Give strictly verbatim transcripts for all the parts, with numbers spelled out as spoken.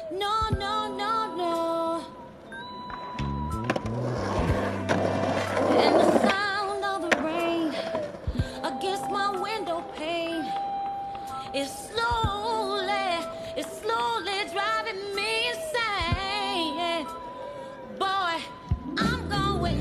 No, no, no, no. And the sound of the rain against my window pane is slowly, it's slowly driving me insane. Boy, I'm going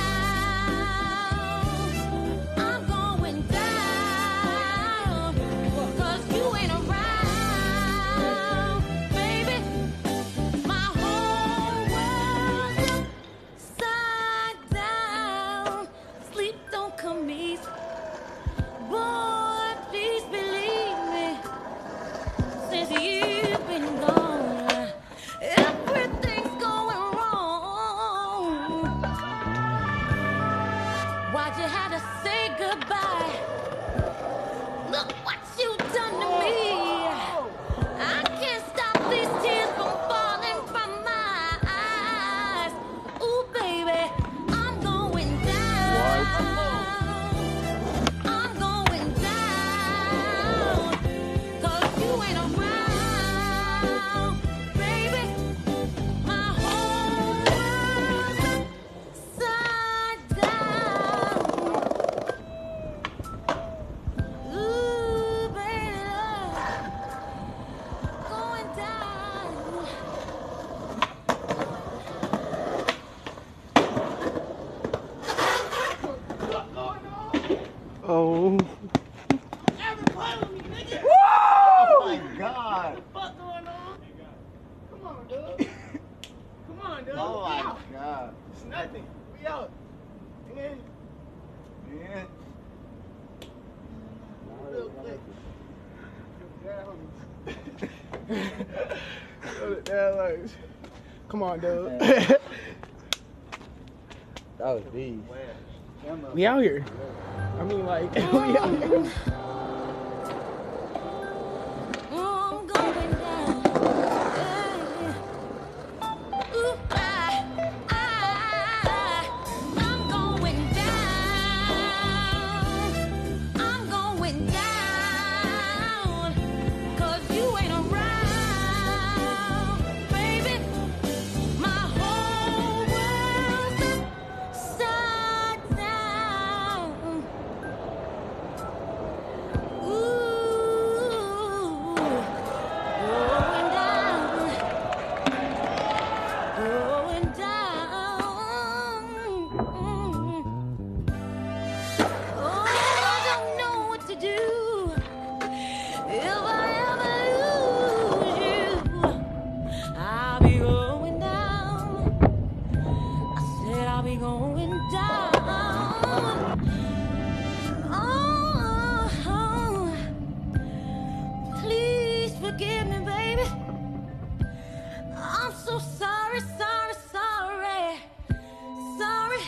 down. I'm going down. 'Cause you ain't around, baby. My whole world's upside down. Sleep don't come easy. Boy, please believe me. Since you've been gone, everything's going wrong. Why'd you have to say goodbye? Look what you done to me. I can't stop these tears from falling from my eyes. Ooh, baby, I'm going down. I'm going down. 'Cause you ain't around, baby. My whole world's upside down. Ooh, baby, going down. Oh. Oh my God. What's going on? Come on, dude. Come on, dude. Oh my We out. God. It's nothing. We out. Man, Man. real quick. That looks. Come on, dude. That was these. We out here. I mean, like, we out here. I'm going down. Ooh, I, I, I'm going down. I'm going down. 'Cause you ain't around, baby. My whole world's upside down. Ooh, going down, going down. Oh, I don't know what to do if I ever lose you. I'll be going down. I said I'll be going down. Oh, please forgive me, baby. I'm so sorry, sorry, sorry, sorry.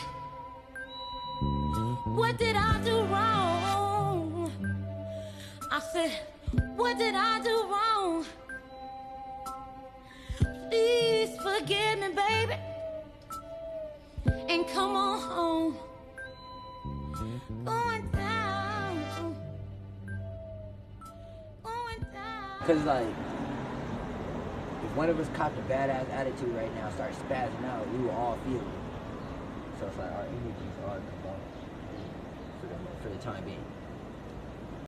What did I do wrong? I said, what did I do wrong? Please forgive me, baby, and come on home. Going down, going down. Cause like, if one of us copped a badass attitude right now, start spazzing out, we will all feel it. So it's like our energies are the for the, for the time being.